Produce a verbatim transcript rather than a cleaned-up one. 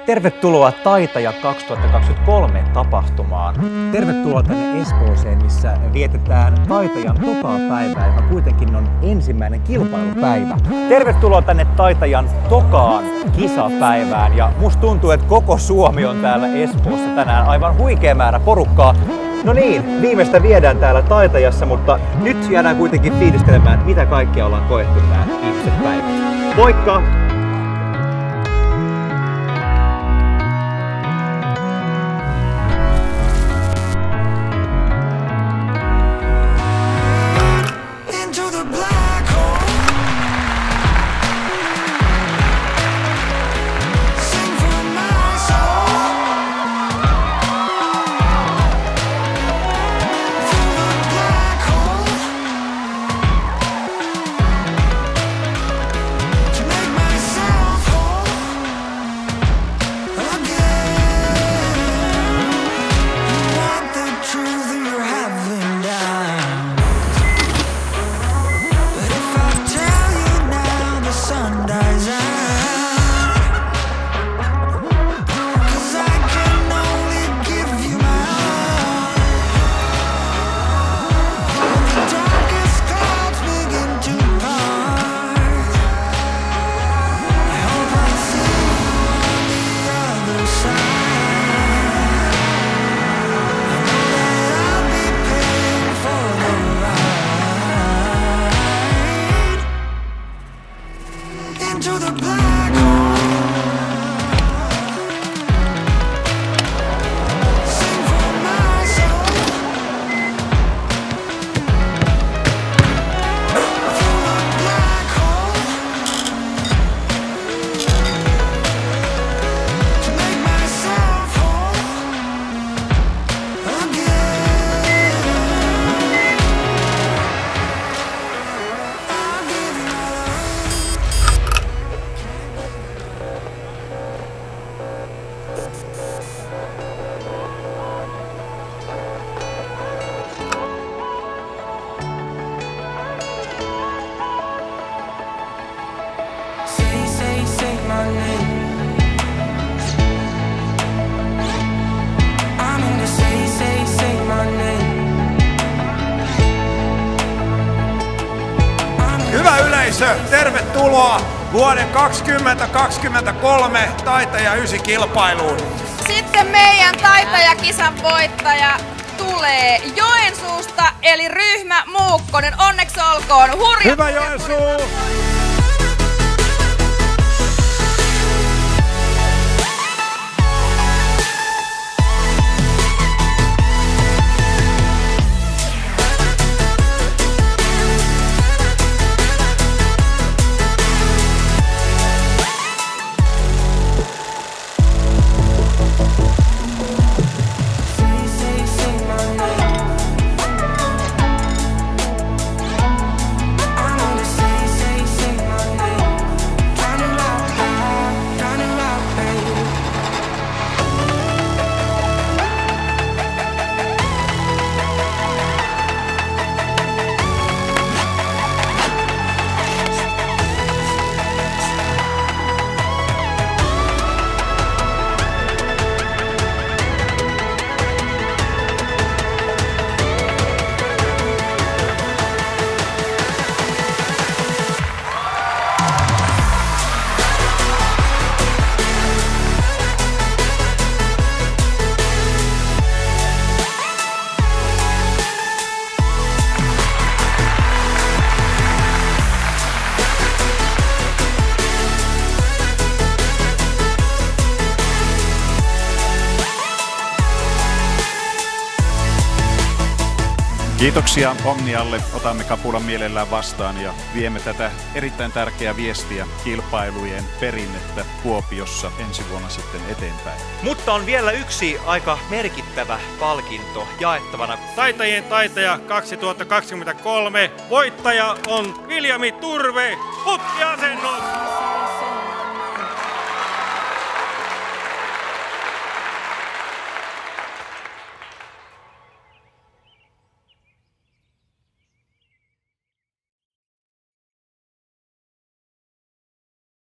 Tervetuloa Taitaja kaksituhattakaksikymmentäkolme tapahtumaan. Tervetuloa tänne Espooseen, missä vietetään Taitajan tokaa päivää, joka kuitenkin on ensimmäinen kilpailupäivä. Tervetuloa tänne Taitajan tokaan kisapäivään. Ja musta tuntuu, että koko Suomi on täällä Espoossa tänään. Aivan huikea määrä porukkaa. No niin, viimeistä viedään täällä Taitajassa, mutta nyt jäädään kuitenkin fiilistelemään, mitä kaikkea ollaan koettu nämä viimeiset päivät. Moikka! Hyvä yleisö, tervetuloa vuoden kaksituhattakaksikymmentäkolme Taitaja ysi kilpailuun. Sitten meidän Taitaja-kisan voittaja tulee Joensuusta, eli Ryhmä Muukkonen. Onneksi olkoon! Hurja! Hyvä Joensuu! Kiitoksia Omnialle, otamme kapulan mielellään vastaan ja viemme tätä erittäin tärkeää viestiä kilpailujen perinnettä Kuopiossa ensi vuonna sitten eteenpäin. Mutta on vielä yksi aika merkittävä palkinto jaettavana. Taitajien Taitaja kaksituhattakaksikymmentäkolme voittaja on Viljami Turve putkiasennossa!